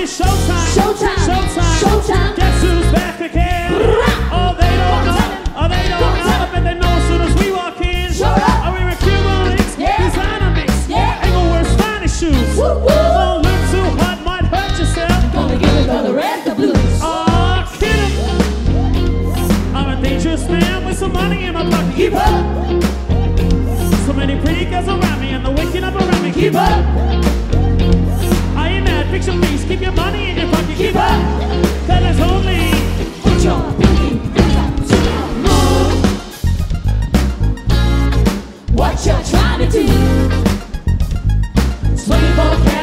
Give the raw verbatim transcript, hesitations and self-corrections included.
it's showtime. Showtime. Showtime. Showtime. Guess who's back again? Oh, they don't know. Oh, they don't know. But they know as soon as we walk in. Show up. Oh, we're a Cuban links. Yeah. Designer mix. Yeah. Ain't gonna wear Spanish shoes. Woo, woo. Don't look too hot, might hurt yourself. Gonna give it for the red, the blues. Oh, kid 'em. I'm a dangerous man with some money in my pocket. Keep up. So many pretty girls around me and the waking up around me. Keep up. I ain't mad, fix your face, keep your money in your pocket. Keep up. Cause it's only Put your pinky up to the moon. What you're trying to do? twenty-four karat